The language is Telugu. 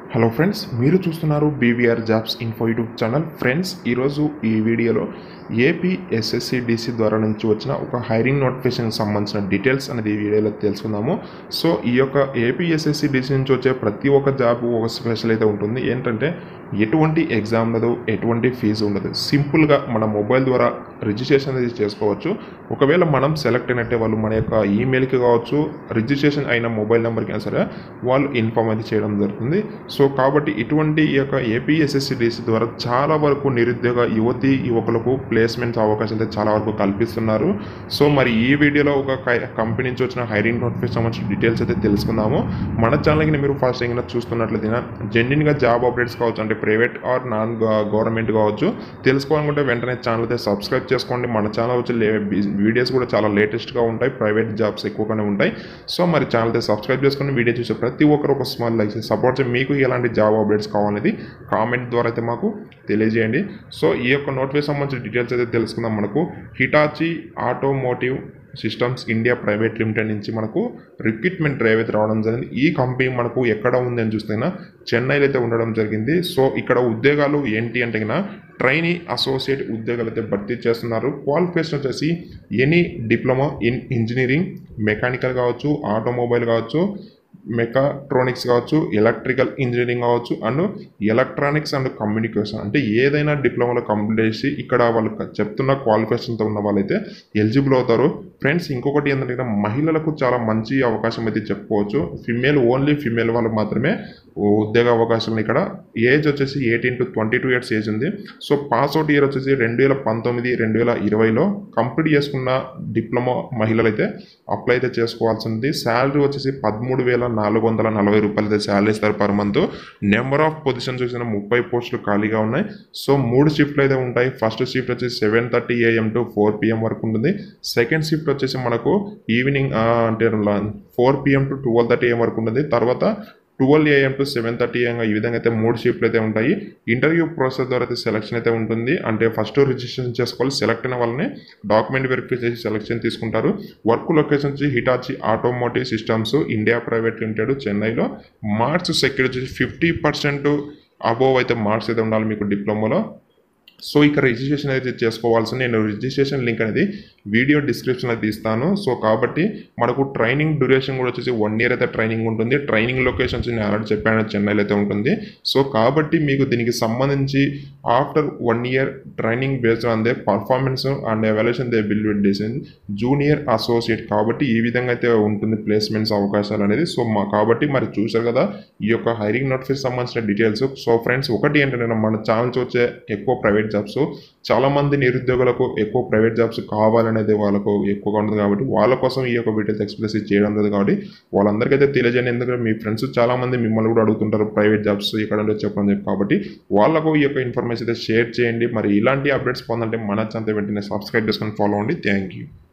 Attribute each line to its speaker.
Speaker 1: హలో ఫ్రెండ్స్, మీరు చూస్తున్నారు BVR jobs info YouTube channel. Friends, ఈరోజు ఈ వీడియోలో ఏపీఎస్ఎస్సిడిసి ద్వారా నుంచి వచ్చిన ఒక హైరింగ్ నోటిఫికేషన్కి సంబంధించిన డీటెయిల్స్ అనేది ఈ వీడియోలో తెలుసుకుందాము. సో ఈ యొక్క ఏపీఎస్ఎస్సిడిసి నుంచి వచ్చే ప్రతి ఒక్క జాబ్ ఒక స్పెషల్ అయితే ఉంటుంది. ఏంటంటే ఎటువంటి ఎగ్జామ్ ఉండదు, ఎటువంటి ఫీజు ఉండదు. సింపుల్గా మన మొబైల్ ద్వారా రిజిస్ట్రేషన్ అనేది చేసుకోవచ్చు. ఒకవేళ మనం సెలెక్ట్ అయినట్టే వాళ్ళు మన యొక్క ఈమెయిల్కి కావచ్చు, రిజిస్ట్రేషన్ అయిన మొబైల్ నెంబర్కి అయినా సరే వాళ్ళు ఇన్ఫార్మ్ అయితే చేయడం జరుగుతుంది. సో కాబట్టి ఇటువంటి ఈ యొక్క ఏపీఎస్ఎస్సిడిసి ద్వారా చాలా వరకు నిరుద్యోగ యువతి యువకులకు ప్లేస్మెంట్స్ అవకాశాలు అయితే చాలా వరకు కల్పిస్తున్నారు. సో మరి ఈ వీడియోలో ఒక కంపెనీ నుంచి వచ్చిన హైరింగ్ నోటిఫికేషన్ సంబంధించిన డీటెయిల్స్ అయితే తెలుసుకుందాము. మన ఛానల్కి మీరు ఫస్ట్ ఏమైనా చూస్తున్నట్లయితే జెన్యున్గా జాబ్ అప్డేట్స్ కావచ్చు, అంటే ప్రైవేట్ ఆర్ నాన్ గవర్నమెంట్ కావచ్చు, తెలుసుకోవాలనుకుంటే వెంటనే ఛానల్ అయితే సబ్స్క్రైబ్ చేసుకోండి. మన ఛానల్ వచ్చి వీడియోస్ కూడా చాలా లేటెస్ట్గా ఉంటాయి, ప్రైవేట్ జాబ్స్ ఎక్కువగానే ఉంటాయి. సో మరి ఛానల్ అయితే సబ్స్క్రైబ్ చేసుకొని వీడియో చూసే ప్రతి ఒక్కరు ఒక స్మాల్ లైక్ సపోర్ట్ చేసి మీకు ఎలాంటి జాబ్ అప్డేట్స్ కావాలనేది కామెంట్ ద్వారా అయితే మాకు తెలియజేయండి. సో ఈ యొక్క నోటిఫికేషన్ సంబంధించిన డీటెయిల్స్ అయితే తెలుసుకుందాం. మనకు Hitachi automotive systems India private limited నుంచి మనకు రిక్రూట్మెంట్ డ్రైవ్ అయితే రావడం జరిగింది. ఈ కంపెనీ మనకు ఎక్కడ ఉంది అని చూస్తే చెన్నైలో అయితే ఉండడం జరిగింది. సో ఇక్కడ ఉద్యోగాలు ఏంటి అంటే ట్రైనీ అసోసియేట్ ఉద్యోగాలు అయితే భర్తీ చేస్తున్నారు. క్వాలిఫికేషన్ వచ్చేసి any diploma in engineering, mechanical కావచ్చు, ఆటోమొబైల్ కావచ్చు, మెకాట్రానిక్స్ కావచ్చు, ఎలక్ట్రికల్ ఇంజనీరింగ్ కావచ్చు, అండ్ ఎలక్ట్రానిక్స్ అండ్ కమ్యూనికేషన్, అంటే ఏదైనా డిప్లొమాలో కంప్లీట్ చేసి ఇక్కడ వాళ్ళు చెప్తున్న క్వాలిఫికేషన్తో ఉన్న వాళ్ళైతే ఎలిజిబుల్ అవుతారు. ఫ్రెండ్స్, ఇంకొకటి ఏంటంటే మహిళలకు చాలా మంచి అవకాశం అయితే చెప్పుకోవచ్చు. ఓన్లీ ఫిమేల్ వాళ్ళకి మాత్రమే ఉద్యోగ అవకాశం. ఇక్కడ ఏజ్ వచ్చేసి 18 to 22 ఇయర్స్ ఏజ్ ఉంది. సో పాస్అవుట్ ఇయర్ వచ్చేసి 2019, 2020లో కంప్లీట్ చేసుకున్న డిప్లొమా మహిళలు అయితే అప్లై అయితే చేసుకోవాల్సి ఉంది. శాలరీ వచ్చేసి 13,440 రూపాయలు అయితే శాలరీ ఇస్తారు per month. Number of positions చూసిన 30 పోస్టులు ఖాళీగా ఉన్నాయి. సో 3 షిఫ్ట్లు అయితే ఉంటాయి. ఫస్ట్ షిఫ్ట్ వచ్చేసి 7:30 AM to 4 PM వరకు ఉంటుంది. సెకండ్ షిఫ్ట్ వచ్చేసి మనకు ఈవినింగ్ అంటే 4 PM to 12:30 AM వరకు ఉంటుంది. తర్వాత 12 AM to 7:30 AM, ఈ విధంగా అయితే 3 షిఫ్ట్లు అయితే ఉంటాయి. ఇంటర్వ్యూ ప్రాసెస్ ద్వారా అయితే సెలక్షన్ అయితే ఉంటుంది. అంటే ఫస్ట్ రిజిస్ట్రేషన్ చేసుకోవాలి, సెలెక్ట్ అయిన వాళ్ళని డాక్యుమెంట్ వెరిఫై చేసి సెలక్షన్ తీసుకుంటారు. వర్క్ లొకేషన్ వచ్చి Hitachi automotive systems India private limited చెన్నైలో. మార్క్స్ సెక్యూర్ వచ్చేసి 50% అబోవ్ అయితే మార్క్స్ అయితే ఉండాలి మీకు డిప్లొమాలో. సో ఇక్కడ రిజిస్ట్రేషన్ అయితే చేసుకోవాల్సి, నేను రిజిస్ట్రేషన్ లింక్ అనేది వీడియో డిస్క్రిప్షన్లో తీస్తాను. సో కాబట్టి మనకు ట్రైనింగ్ డ్యూరేషన్ కూడా వచ్చేసి 1 year అయితే ట్రైనింగ్ ఉంటుంది. ట్రైనింగ్ లొకేషన్స్ నేను ఆల్రెడీ చెప్పాను, చెన్నైలో అయితే ఉంటుంది. సో కాబట్టి మీకు దీనికి సంబంధించి after 1 year training based on the performance and evaluation they will be design junior associate. కాబట్టి ఈ విధంగా అయితే ఉంటుంది ప్లేస్మెంట్స్ అవకాశాలు అనేది. సో కాబట్టి మరి చూసారు కదా ఈ యొక్క హైరింగ్ నోటిఫికేషన్ సంబంధించిన డీటెయిల్స్. సో ఫ్రెండ్స్, ఒకటి ఏంటంటే మన ఛానల్స్ వచ్చే ఎక్కువ ప్రైవేట్ జాబ్స్, చాలా మంది నిరుద్యోగులకు ఎక్కువ ప్రైవేట్ జాబ్స్ కావాలనేది వాళ్ళకు ఎక్కువగా ఉంటుంది. కాబట్టి వాళ్ళ కోసం ఈ యొక్క వీడియోస్ ఎక్స్ప్రెస్ చేయడం లేదు. కాబట్టి వాళ్ళందరికైతే తెలియజేయండి. ఎందుకంటే మీ ఫ్రెండ్స్ చాలా మంది మిమ్మల్ని కూడా అడుగుతుంటారు ప్రైవేట్ జాబ్స్ ఎక్కడ చెప్పండి చెప్పి. కాబట్టి వాళ్ళకు ఈ యొక్క ఇన్ఫర్మేషన్ అయితే షేర్ చేయండి. మరి ఇలాంటి అప్డేట్స్ పొందంటే మన ఛానల్ వెంటనే సబ్స్క్రైబ్ చేసుకొని ఫాలో అవ్వండి. Thank you.